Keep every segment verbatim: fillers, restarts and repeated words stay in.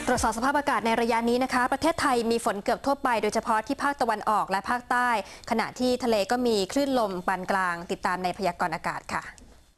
ตรวจสอบสภาพอากาศในระยะนี้นะคะประเทศไทยมีฝนเกือบทั่วไปโดยเฉพาะที่ภาคตะวันออกและภาคใต้ขณะที่ทะเลก็มีคลื่นลมปานกลางติดตามในพยากรณ์อากาศค่ะ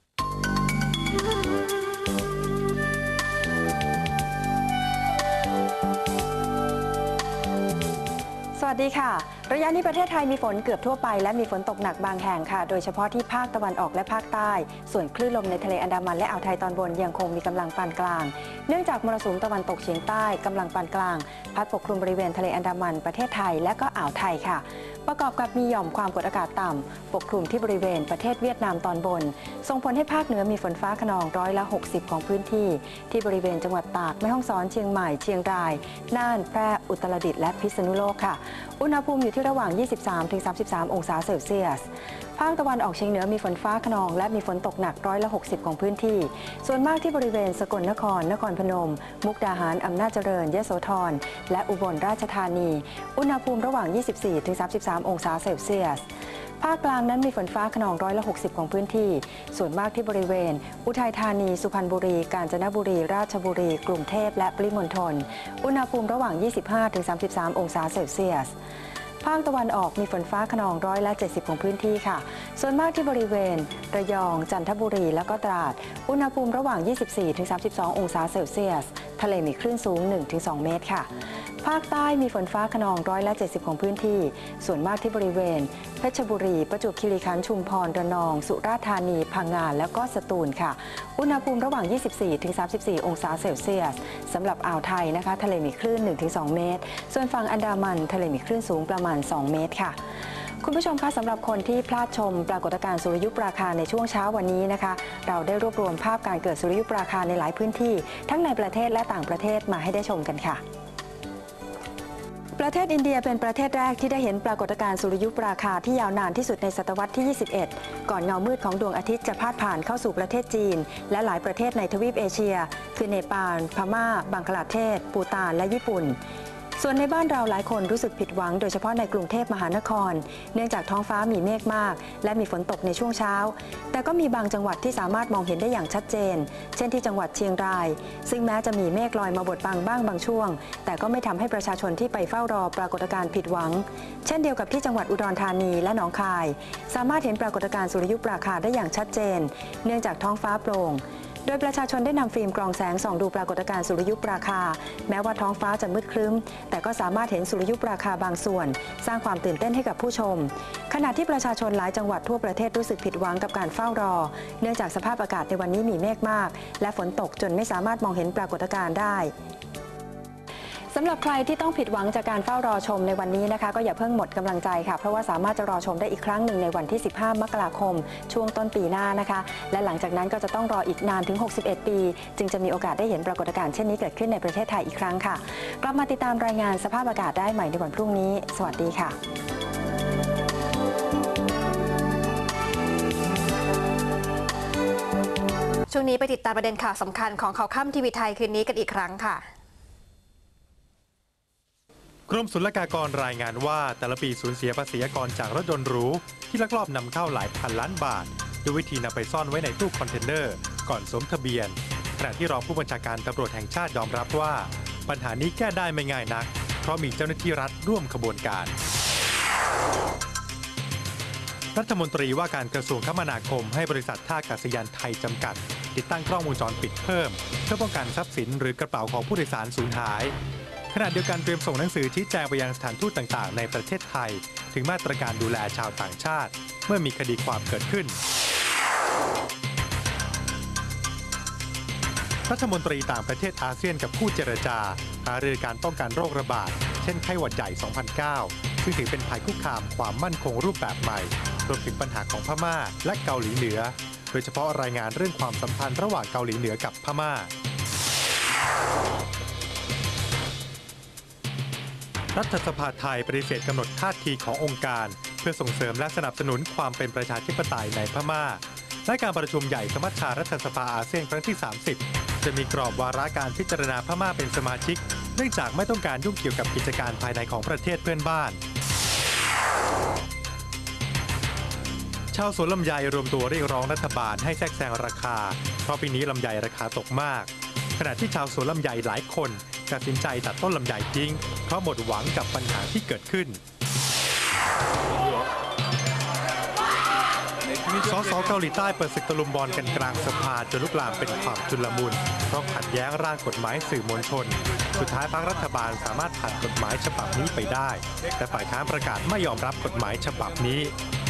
สวัสดีค่ะระยะนี้ประเทศไทยมีฝนเกือบทั่วไปและมีฝนตกหนักบางแห่งค่ะโดยเฉพาะที่ภาคตะวันออกและภาคใต้ส่วนคลื่นลมในทะเลอันดามันและอ่าวไทยตอนบนยังคงมีกำลังปานกลางเนื่องจากมรสุมตะวันตกเฉียงใต้กำลังปานกลางพัดปกคลุมบริเวณทะเลอันดามันประเทศไทยและก็อ่าวไทยค่ะประกอบกับมีหย่อมความกดอากาศต่ำปกคลุมที่บริเวณประเทศเวียดนามตอนบนส่งผลให้ภาคเหนือมีฝนฟ้าคะนองร้อยละหกสิบของพื้นที่ที่บริเวณจังหวัดตากแม่ฮ่องสอนเชียงใหม่เชียงรายน่านแพร่อุตรดิตถ์และพิษณุโลกค่ะอุณหภูมิอยู่ที่ระหว่าง ยี่สิบสามถึงสามสิบสาม องศาเซลเซียสภาคตะวันออกเฉียงเหนือมีฝนฟ้าคะนองและมีฝนตกหนักร้อยละหกสิบของพื้นที่ส่วนมากที่บริเวณสกลนครนครพนมมุกดาหารอำนาจเจริญยโสธรและอุบลราชธานีอุณหภูมิระหว่าง ยี่สิบสี่ถึงสามสิบสาม องศาเซลเซียสภาคกลางนั้นมีฝนฟ้าคะนองร้อยละหกสิบของพื้นที่ส่วนมากที่บริเวณอุทัยธานีสุพรรณบุรีกาญจนบุรีราชบุรีกรุงเทพและปริมณฑลอุณหภูมิระหว่าง ยี่สิบห้าถึงสามสิบสาม องศาเซลเซียสภาคตะวันออกมีฝนฟ้าคะนองร้อยละเจ็ดสิบของพื้นที่ค่ะส่วนมากที่บริเวณระยองจันทบุรีและก็ตราดอุณหภูมิระหว่าง ยี่สิบสี่ถึงสามสิบสอง องศาเซลเซียสทะเลมีคลื่นสูง หนึ่งถึงสอง เมตรค่ะภาคใต้มีฝนฟ้าคะนองร้อยละเจ็ดสิบของพื้นที่ส่วนมากที่บริเวณเพชรบุรีประจวบคีรีขันธ์ชุมพรระนองสุราษฎร์ธานีพังงาและก็สตูลค่ะอุณหภูมิระหว่าง ยี่สิบสี่ถึงสามสิบสี่ องศาเซลเซียสสำหรับอ่าวไทยนะคะทะเลมีคลื่น หนึ่งถึงสอง เมตรส่วนฝั่งอันดามันทะเลมีคลื่นสูงประมาณสอง เมตรค่ะคุณผู้ชมคะสำหรับคนที่พลาดชมปรากฏการณ์สุริยุปราคาในช่วงเช้าวันนี้นะคะเราได้รวบรวมภาพการเกิดสุริยุปราคาในหลายพื้นที่ทั้งในประเทศและต่างประเทศมาให้ได้ชมกันค่ะประเทศอินเดียเป็นประเทศแรกที่ได้เห็นปรากฏการณ์สุริยุปราคาที่ยาวนานที่สุดในศตวรรษที่ ยี่สิบเอ็ด ก่อนเงามืดของดวงอาทิตย์จะพาดผ่านเข้าสู่ประเทศจีนและหลายประเทศในทวีปเอเชียคือเนปาลพม่าบังคลาเทศปูตานและญี่ปุ่นส่วนในบ้านเราหลายคนรู้สึกผิดหวังโดยเฉพาะในกรุงเทพมหานครเนื่องจากท้องฟ้ามีเมฆมากและมีฝนตกในช่วงเช้าแต่ก็มีบางจังหวัดที่สามารถมองเห็นได้อย่างชัดเจนเช่นที่จังหวัดเชียงรายซึ่งแม้จะมีเมฆลอยมาบดบังบ้างบางช่วงแต่ก็ไม่ทำให้ประชาชนที่ไปเฝ้ารอปรากฏการณ์ผิดหวังเช่นเดียวกับที่จังหวัดอุดรธานีและหนองคายสามารถเห็นปรากฏการณ์สุริยุปราคาได้อย่างชัดเจนเนื่องจากท้องฟ้าโปร่งโดยประชาชนได้นำฟิล์มกรองแสงส่องดูปรากฏการณ์สุริยุปราคาแม้ว่าท้องฟ้าจะมืดครึ้มแต่ก็สามารถเห็นสุริยุปราคาบางส่วนสร้างความตื่นเต้นให้กับผู้ชมขณะที่ประชาชนหลายจังหวัดทั่วประเทศรู้สึกผิดหวังกับการเฝ้ารอเนื่องจากสภาพอากาศในวันนี้มีเมฆมากและฝนตกจนไม่สามารถมองเห็นปรากฏการณ์ได้สำหรับใครที่ต้องผิดหวังจากการเฝ้ารอชมในวันนี้นะคะก็อย่าเพิ่งหมดกำลังใจค่ะเพราะว่าสามารถจะรอชมได้อีกครั้งหนึ่งในวันที่สิบห้ามกราคมช่วงต้นปีหน้านะคะและหลังจากนั้นก็จะต้องรออีกนานถึงหกสิบเอ็ดปีจึงจะมีโอกาสได้เห็นปรากฏการณ์เช่นนี้เกิดขึ้นในประเทศไทยอีกครั้งค่ะกลับมาติดตามรายงานสภาพอากาศได้ใหม่ในวันพรุ่งนี้สวัสดีค่ะช่วงนี้ไปติดตามประเด็นข่าวสำคัญของข่าวค่ำทีวีไทยคืนนี้กันอีกครั้งค่ะกรมศุลกากรรายงานว่าแต่ละปีสูญเสียภาษีกรจากรถยนต์หรูที่ลักลอบนำเข้าหลายพันล้านบาทด้วยวิธีนำไปซ่อนไว้ในตู้คอนเทนเนอร์ก่อนสวมทะเบียนขณะที่รองผู้บัญชาการตำรวจแห่งชาติยอมรับว่าปัญหานี้แก้ได้ไม่ง่ายนักเพราะมีเจ้าหน้าที่รัฐร่วมขบวนการรัฐมนตรีว่าการกระทรวงคมนาคมให้บริษัทท่าอากาศยานไทยจำกัดติดตั้งกล้องวงจรปิดเพิ่มเพื่อป้องกันทรัพย์สินหรือกระเป๋าของผู้โดยสารสูญหายขณะเดียวกันเตรียมส่งหนังสือชี้แจงไปยังสถานทูตต่างๆในประเทศไทยถึงมาตรการดูแลชาวต่างชาติเมื่อมีคดีความเกิดขึ้นรัฐมนตรีต่างประเทศอาเซียนกับผู้เจรจาหารือการป้องกันโรคระบาดเช่นไข้หวัดใหญ่ สองพันเก้า ซึ่งถือเป็นภัยคุกคามความมั่นคงรูปแบบใหม่รวมถึงปัญหาของพม่าและเกาหลีเหนือโดยเฉพาะรายงานเรื่องความสัมพันธ์ระหว่างเกาหลีเหนือกับพม่ารัฐสภาไทยปฏิเสธกำหนดท่าทีขององค์การเพื่อส่งเสริมและสนับสนุนความเป็นประชาธิปไตยในพม่าและการประชุมใหญ่สมัชชารัฐสภาอาเซียนครั้งที่ สามสิบ จะมีกรอบวาระการพิจารณาพม่าเป็นสมาชิกเนื่องจากไม่ต้องการยุ่งเกี่ยวกับกิจการภายในของประเทศเพื่อนบ้านชาวสวนลำไยรวมตัวเรียกร้องรัฐบาลให้แทรกแซงราคาเพราะปีนี้ลำไยราคาตกมากขณะที่ชาวสวนลำไยหลายคนตัดสินใจตัดต้นลำไยทิ้งเพราะหมดหวังกับปัญหาที่เกิดขึ้นสสเกาหลีใต้เปิดศึกตะลุมบอลกันกลางสภาจนลุกลามเป็นความชุลมุนเพราะขัดแย้งร่างกฎหมายสื่อมวลชนสุดท้ายพรรครัฐบาลสามารถผ่านกฎหมายฉบับนี้ไปได้แต่ฝ่ายค้านประกาศไม่ยอมรับกฎหมายฉบับนี้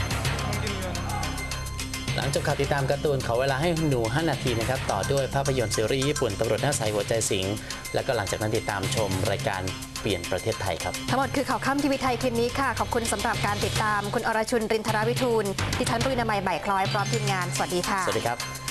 หลังจบข่าวติดตามการ์ตูนขอเวลาให้หนูห้านาทีนะครับต่อด้วยภาพยนตร์ซีรีส์ญี่ปุ่นตำรวจหน้าใสหัวใจสิงแล้วก็หลังจากนั้นติดตามชมรายการเปลี่ยนประเทศไทยครับทั้งหมดคือข่าวค่ำทีวีไทยคืนนี้ค่ะขอบคุณสำหรับการติดตามคุณอรชุนรินทรวิทูลดิฉันปรินามัยใบคล้อยพร้อมทีมงานสวัสดีค่ะสวัสดีครับ